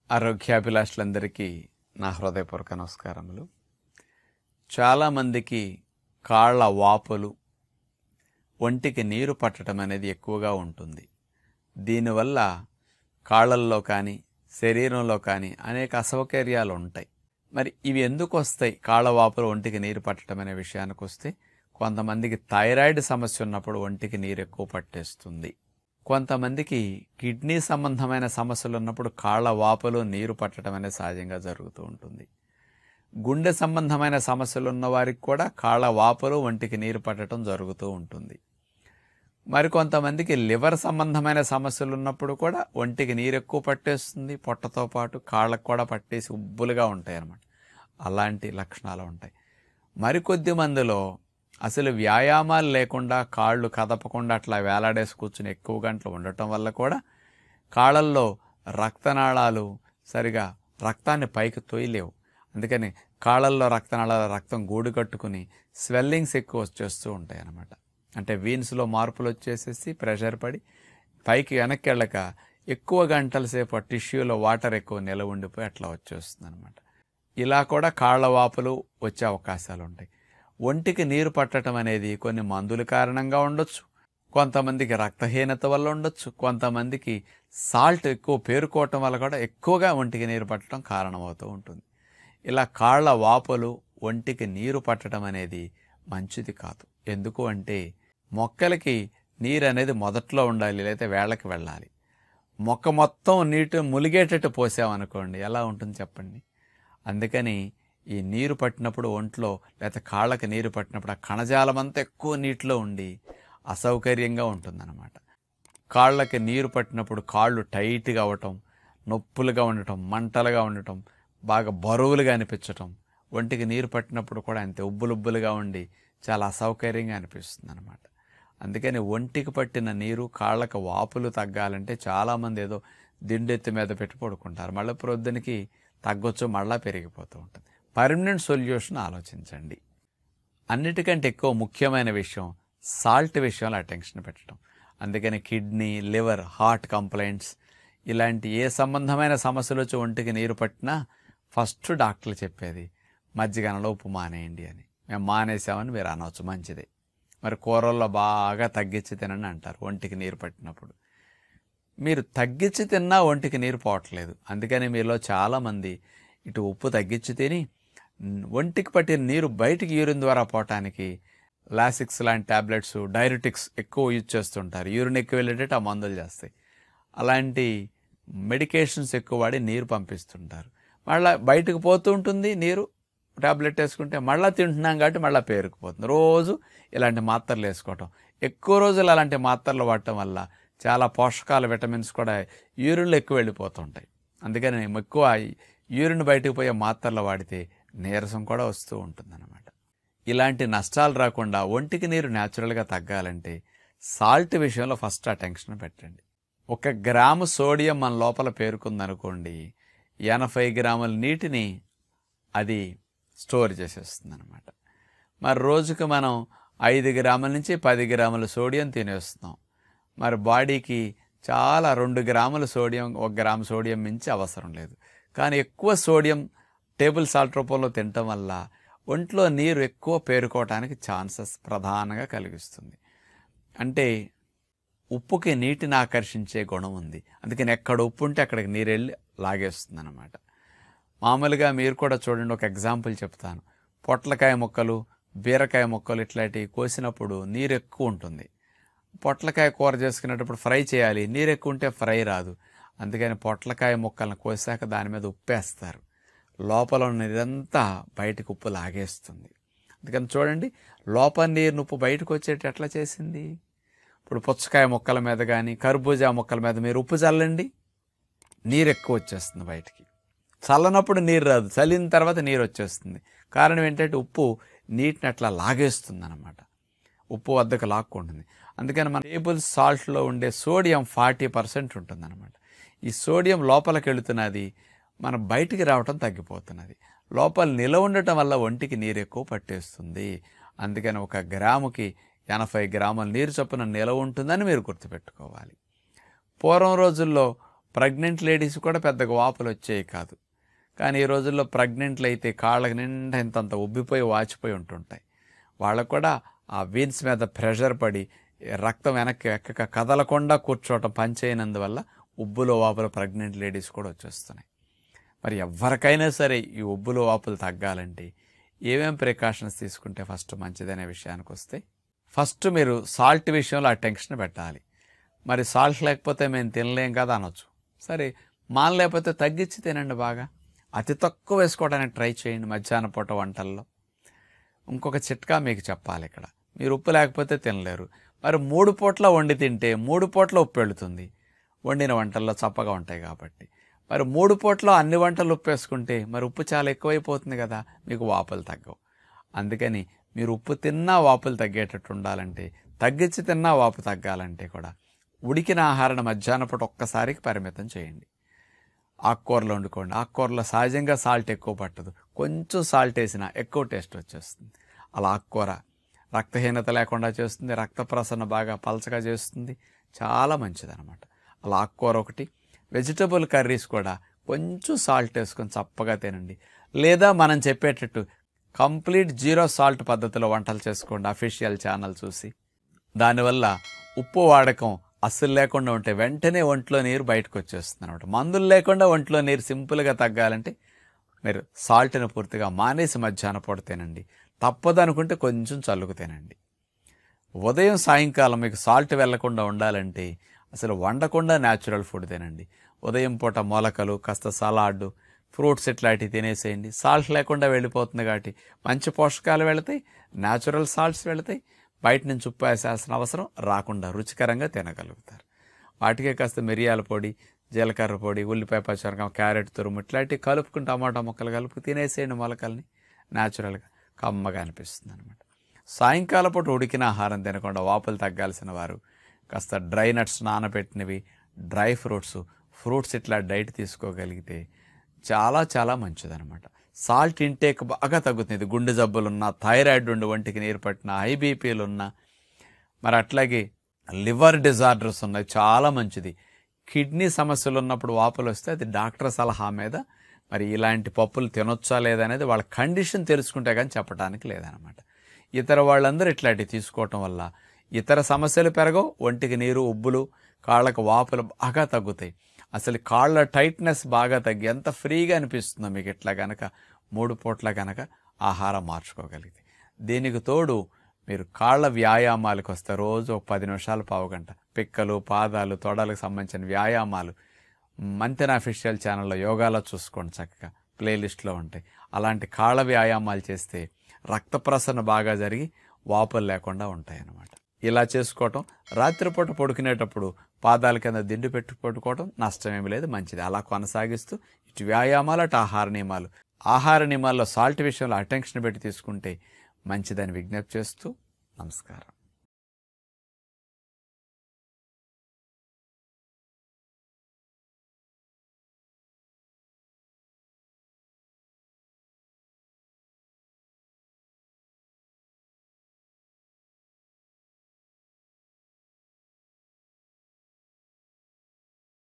ఆరోగ్యాభిలాషులందరికీ నా హృదయపూర్వక నమస్కారములు. చాలామందికి కాళ్ళ వాపులు, ఒంటికి నీరు పట్టడం అనేది ఎక్కువగా ఉంటుంది. దీనివల్ల కాళ్ళల్లో కానీ శరీరంలో కానీ అనేక అసౌకర్యాలు ఉంటాయి. మరి ఇవి ఎందుకు వస్తాయి? కాళ్ళ వాపులు, ఒంటికి నీరు పట్టడం అనే విషయానికి వస్తే, కొంతమందికి థైరాయిడ్ సమస్య ఉన్నప్పుడు ఒంటికి నీరు ఎక్కువ పట్టేస్తుంది. కొంతమందికి కిడ్నీ సంబంధమైన సమస్యలు ఉన్నప్పుడు కాళ్ళ వాపులు, నీరు పట్టడం అనేది సహజంగా జరుగుతూ ఉంటుంది. గుండె సంబంధమైన సమస్యలు ఉన్న వారికి కూడా కాళ్ళ వాపులు, ఒంటికి నీరు పట్టడం జరుగుతూ ఉంటుంది. మరికొంతమందికి లివర్ సంబంధమైన సమస్యలు ఉన్నప్పుడు కూడా ఒంటికి నీరు ఎక్కువ పట్టేస్తుంది. పొట్టతో పాటు కాళ్ళకు కూడా పట్టేసి ఉబ్బులుగా ఉంటాయి అన్నమాట. అలాంటి లక్షణాలు ఉంటాయి. మరికొద్ది మందిలో అసలు వ్యాయామాలు లేకుండా, కాళ్ళు కదపకుండా అట్లా వేలాడేసి కూర్చుని ఎక్కువ గంటలు ఉండటం వల్ల కూడా కాళ్ళల్లో రక్తనాళాలు సరిగా రక్తాన్ని పైకి తోయలేవు. అందుకని కాళ్ళల్లో రక్తనాళాల రక్తం గూడు కట్టుకుని స్వెల్లింగ్స్ ఎక్కువ వచ్చేస్తూ ఉంటాయి అన్నమాట. అంటే వీన్స్లో మార్పులు వచ్చేసేసి ప్రెషర్ పడి పైకి వెనక్కి వెళ్ళక ఎక్కువ గంటల సేపు టిష్యూలో వాటర్ ఎక్కువ నిలవ ఉండిపోయి అట్లా వచ్చేస్తుంది అనమాట. ఇలా కూడా కాళ్ళ వాపులు వచ్చే అవకాశాలు ఉంటాయి. ఒంటికి నీరు పట్టడం అనేది కొన్ని మందుల కారణంగా ఉండొచ్చు, కొంతమందికి రక్తహీనత వల్ల ఉండొచ్చు, కొంతమందికి సాల్ట్ ఎక్కువ పేరుకోవటం వల్ల కూడా ఎక్కువగా ఒంటికి నీరు పట్టడం కారణమవుతూ ఉంటుంది. ఇలా కాళ్ళ వాపులు, ఒంటికి నీరు పట్టడం అనేది మంచిది కాదు. ఎందుకు అంటే మొక్కలకి నీరు అనేది మొదట్లో ఉండాలి, లేకపోతే వేళ్ళకి వెళ్ళాలి. మొక్క మొత్తం నీటి ములిగేటట్టు పోసామనుకోండి, ఎలా ఉంటుంది చెప్పండి. అందుకని ఈ నీరు పట్టినప్పుడు ఒంట్లో లేకపోతే కాళ్ళకి నీరు పట్టినప్పుడు ఆ కణజాలం అంతా ఎక్కువ నీటిలో ఉండి అసౌకర్యంగా ఉంటుందన్నమాట. కాళ్ళకి నీరు పట్టినప్పుడు కాళ్ళు టైట్గా అవ్వటం, నొప్పులుగా ఉండటం, మంటలుగా ఉండటం, బాగా బరువులుగా అనిపించటం, ఒంటికి నీరు పట్టినప్పుడు కూడా అంతే ఉబ్బులుబ్బులుగా ఉండి చాలా అసౌకర్యంగా అనిపిస్తుంది అనమాట. అందుకని ఒంటికి పట్టిన నీరు, కాళ్ళకు వాపులు తగ్గాలంటే చాలామంది ఏదో దిండెత్తి మీద పెట్టి పడుకుంటారు. మళ్ళీ ప్రొద్దునికి తగ్గొచ్చు, మళ్ళీ పెరిగిపోతూ ఉంటుంది. పర్మనెంట్ సొల్యూషన్ ఆలోచించండి. అన్నిటికంటే ఎక్కువ ముఖ్యమైన విషయం సాల్ట్ విషయంలో అటెన్షన్ పెట్టడం. అందుకని కిడ్నీ, లివర్, హార్ట్ కంప్లైంట్స్ ఇలాంటి ఏ సంబంధమైన సమస్యలు వచ్చి ఒంటికి నీరు పట్టినా ఫస్ట్ డాక్టర్లు చెప్పేది మజ్జిగనలో ఉప్పు మానేయండి అని. మేము మానేసామని మీరు అనవచ్చు, మంచిదే. మరి కూరల్లో బాగా తగ్గించి తినండి అంటారు ఒంటికి నీరు పట్టినప్పుడు. మీరు తగ్గించి తిన్నా ఒంటికి నీరు పోవట్లేదు. అందుకని మీలో చాలామంది ఇటు ఉప్పు తగ్గించి తిని ఒంటికి పట్టిన నీరు బయటికి యూరిన్ ద్వారా పోవటానికి లాసిక్స్ లాంటి ట్యాబ్లెట్స్, డైరెటిక్స్ ఎక్కువ యూజ్ చేస్తుంటారు. యూరిన్ ఎక్కువ వెళ్ళేటట్టు ఆ మందులు చేస్తాయి. అలాంటి మెడికేషన్స్ ఎక్కువ వాడి నీరు పంపిస్తుంటారు. మళ్ళీ బయటకు పోతూ ఉంటుంది నీరు. ట్యాబ్లెట్ వేసుకుంటే మళ్ళీ తింటున్నాం కాబట్టి మళ్ళీ పేరుకుపోతుంది. రోజు ఇలాంటి మాత్రలు వేసుకోవటం, ఎక్కువ రోజులు అలాంటి మాత్రలు వాడటం వల్ల చాలా పోషకాలు, విటమిన్స్ కూడా యూరిన్లో ఎక్కువ వెళ్ళిపోతుంటాయి. అందుకని ఎక్కువ యూరిన్ బయటకు పోయే మాత్రలు వాడితే నీరసం కూడా వస్తూ ఉంటుందన్నమాట. ఇలాంటి నష్టాలు రాకుండా ఒంటికి నీరు న్యాచురల్గా తగ్గాలంటే సాల్ట్ విషయంలో ఫస్ట్ అటెన్షన్ పెట్టండి. 1 గ్రాము సోడియం మన లోపల పేరుకుందనుకోండి, 80 గ్రాముల నీటిని అది స్టోర్ చేసేస్తుంది అనమాట. మరి రోజుకి మనం 5 గ్రాముల నుంచి 10 గ్రాముల సోడియం తినేస్తున్నాం. మరి బాడీకి చాలా 2 గ్రాముల సోడియం, 1 గ్రాము సోడియం మించి అవసరం లేదు. కానీ ఎక్కువ సోడియం టేబుల్ సాల్ట్ రూపంలో తినటం వల్ల ఒంట్లో నీరు ఎక్కువ పేరుకోవటానికి ఛాన్సెస్ ప్రధానంగా కలిగిస్తుంది. అంటే ఉప్పుకి నీటిని ఆకర్షించే గుణం ఉంది. అందుకని ఎక్కడ ఉప్పు ఉంటే అక్కడికి నీరు వెళ్ళి లాగేస్తుంది అనమాట. మామూలుగా మీరు కూడా చూడండి, ఒక ఎగ్జాంపుల్ చెప్తాను. పొట్లకాయ ముక్కలు, బీరకాయ ముక్కలు ఇట్లాంటివి కోసినప్పుడు నీరు ఎక్కువ ఉంటుంది. పొట్లకాయ కూర చేసుకునేటప్పుడు ఫ్రై చేయాలి, నీరు ఎక్కువ ఉంటే ఫ్రై రాదు. అందుకని పొట్లకాయ ముక్కలను కోసాక దాని మీద ఉప్పేస్తారు. లోపల ఉన్న నీరంతా బయటకు ఉప్పు లాగేస్తుంది. అందుకని చూడండి, లోపల నీరు ఉప్పు బయటకు వచ్చేటి ఎట్లా చేసింది. ఇప్పుడు పుచ్చకాయ ముక్కల మీద కానీ కర్బూజా ముక్కల మీద మీరు ఉప్పు చల్లండి, నీరు ఎక్కువ వచ్చేస్తుంది బయటికి. చల్లనప్పుడు నీరు రాదు, చల్లిన తర్వాత నీరు వచ్చేస్తుంది. కారణం ఏంటంటే ఉప్పు నీటిని అట్లా లాగేస్తుంది అన్నమాట. ఉప్పు వద్దకు లాక్కుంటుంది. అందుకని మన టేబుల్ సాల్ట్లో ఉండే సోడియం 40% ఉంటుందన్నమాట. ఈ సోడియం లోపలికి వెళుతున్నది, మన బయటికి రావటం తగ్గిపోతున్నది. లోపల నిలవ ఉండటం వల్ల ఒంటికి నీరు ఎక్కువ పట్టేస్తుంది. అందుకని 1 గ్రాముకి 80 గ్రాముల నీరు చొప్పున నిలవ ఉంటుందని మీరు గుర్తుపెట్టుకోవాలి. పూర్వం రోజుల్లో ప్రెగ్నెంట్ లేడీస్ కూడా పెద్దగా వాపులు వచ్చేవి కాదు. కానీ ఈ రోజుల్లో ప్రెగ్నెంట్లు అయితే కాళ్ళకి నిండా ఇంతంత ఉబ్బిపోయి వాచిపోయి ఉంటుంటాయి. వాళ్ళకు కూడా ఆ వీన్స్ మీద ప్రెషర్ పడి రక్తం వెనక్కి ఎక్కక కదలకుండా కూర్చోవటం పనిచేయనందువల్ల ఉబ్బులో వాపులు ప్రెగ్నెంట్ లేడీస్ కూడా వచ్చేస్తున్నాయి. మరి ఎవరికైనా సరే ఈ ఉబ్బులో వాపులు తగ్గాలంటే ఏమేం ప్రికాషన్స్ తీసుకుంటే ఫస్ట్ మంచిదనే విషయానికి వస్తే, ఫస్ట్ మీరు సాల్ట్ విషయంలో ఆ టెన్షన్ పెట్టాలి. మరి సాల్ట్ లేకపోతే మేము తినలేం కదా అనొచ్చు. సరే, మానలేకపోతే తగ్గించి తినండి. బాగా అతి తక్కువ వేసుకోవడానికి ట్రై చేయండి మధ్యాహ్న పూట వంటల్లో. ఇంకొక చిట్కా మీకు చెప్పాలి ఇక్కడ. మీరు ఉప్పు లేకపోతే తినలేరు. మరి 3 పూట్ల వండి తింటే 3 పూట్ల ఉప్పు వెళుతుంది. వండిన వంటల్లో చప్పగా ఉంటాయి కాబట్టి. మరి 3 పూట్ల అన్ని వంటలు ఉప్పు వేసుకుంటే మరి ఉప్పు చాలా ఎక్కువైపోతుంది కదా, మీకు వాపులు తగ్గవు. అందుకని మీరు ఉప్పు తిన్నా వాపులు తగ్గేటట్టు ఉండాలంటే, తగ్గించి తిన్నా వాపు తగ్గాలంటే కూడా ఉడికిన ఆహారాన్ని మధ్యాహ్న పూట ఒక్కసారికి పరిమితం చేయండి. ఆకుకూరలు వండుకోండి. ఆకుకూరలో సహజంగా సాల్ట్ ఎక్కువ పట్టదు. కొంచెం సాల్ట్ వేసినా ఎక్కువ టేస్ట్ వచ్చేస్తుంది. అలా ఆకుకూర రక్తహీనత లేకుండా చేస్తుంది, రక్త ప్రసరణ బాగా పలచగా చేస్తుంది, చాలా మంచిదన్నమాట. అలా ఆకుకూర ఒకటి. వెజిటబుల్ కర్రీస్ కూడా కొంచెం సాల్ట్ వేసుకొని చప్పగా తినండి. లేదా మనం చెప్పేటట్టు కంప్లీట్ 0 సాల్ట్ పద్ధతిలో వంటలు చేసుకోండి అఫీషియల్ ఛానల్ చూసి. దానివల్ల ఉప్పు వాడకం అస్సలు లేకుండా ఉంటే వెంటనే ఒంట్లో నీరు బయటకు వచ్చేస్తుంది అనమాట. మందులు లేకుండా ఒంట్లో నీరు సింపుల్గా తగ్గాలంటే మీరు సాల్ట్ని పూర్తిగా మానేసి మధ్యాహ్న పూట తినండి. తప్పదు అనుకుంటే కొంచెం చల్లుకు తినండి. ఉదయం సాయంకాలం మీకు సాల్ట్ వెళ్లకుండా ఉండాలంటే అసలు వండకుండా న్యాచురల్ ఫుడ్ తినండి. ఉదయం పూట మొలకలు, కాస్త సలాడ్, ఫ్రూట్స్ ఇట్లాంటివి తినేసేయండి. సాల్ట్ లేకుండా వెళ్ళిపోతుంది కాబట్టి మంచి పోషకాలు వెళతాయి, న్యాచురల్ సాల్ట్స్ వెళతాయి. బయట నుంచి ఉప్పు వేసాల్సిన అవసరం రాకుండా రుచికరంగా తినగలుగుతారు. వాటికే కాస్త మిరియాల పొడి, జీలకర్ర పొడి, ఉల్లిపాయ పచ్చరకం, క్యారెట్ తురుము ఇట్లాంటివి కలుపుకుని టమాటా ముక్కలు కలుపు తినేసేయండి. మొలకల్ని న్యాచురల్గా కమ్మగా అనిపిస్తుంది అనమాట. సాయంకాలం పూట ఉడికిన ఆహారం తినకుండా వాపులు తగ్గాల్సిన వారు కాస్త డ్రై నట్స్, నానబెట్టినవి, డ్రై ఫ్రూట్స్ ఇట్లా డైట్ తీసుకోగలిగితే చాలా చాలా మంచిదనమాట. సాల్ట్ ఇంటేక్ బాగా తగ్గుతుంది. గుండె జబ్బులున్నా, థైరాయిడ్ ఉండి ఒంటికి నీరు పట్టిన, హై బీపీలు ఉన్నా, మరి అట్లాగే లివర్ డిజార్డర్స్ ఉన్నాయి, చాలా మంచిది. కిడ్నీ సమస్యలు ఉన్నప్పుడు వాపులు వస్తే అది డాక్టర్ సలహా మీద మరి ఇలాంటి పప్పులు తినొచ్చా లేదనేది వాళ్ళ కండిషన్ తెలుసుకుంటే కానీ చెప్పడానికి లేదనమాట. ఇతర వాళ్ళందరూ ఇట్లాంటివి తీసుకోవటం వల్ల ఇతర సమస్యలు పెరగవు, ఒంటికి నీరు, ఉబ్బులు, కాళ్ళకు వాపులు బాగా తగ్గుతాయి. అసలు కాళ్ళ టైట్నెస్ బాగా తగ్గి ఎంత ఫ్రీగా అనిపిస్తుందో మీకు ఇట్లా కనుక 3 పూట్ల కనుక ఆహారం మార్చుకోగలిగితే. దీనికి తోడు మీరు కాళ్ళ వ్యాయామాలకు వస్తే రోజు ఒక 10 నిమిషాలు, పావుగంట పిక్కలు, పాదాలు, తొడలకు సంబంధించిన వ్యాయామాలు మంతెన అఫీషియల్ ఛానల్లో యోగాలో చూసుకోండి, చక్కగా ప్లేలిస్ట్లో ఉంటాయి. అలాంటి కాళ్ళ వ్యాయామాలు చేస్తే రక్త ప్రసరణ బాగా జరిగి వాపులు లేకుండా ఉంటాయి అన్నమాట. ఇలా చేసుకోవటం, రాత్రిపూట పడుకునేటప్పుడు పాదాల కింద దిండు పెట్టి పడుకోవడం నష్టమేమి లేదు, మంచిది. అలా కొనసాగిస్తూ ఇటు వ్యాయామాలు, అటు ఆహార నియమాల్లో సాల్ట్ విషయంలో అటెన్షన్ పెట్టి తీసుకుంటే మంచిదని విజ్ఞప్తి చేస్తూ నమస్కారం.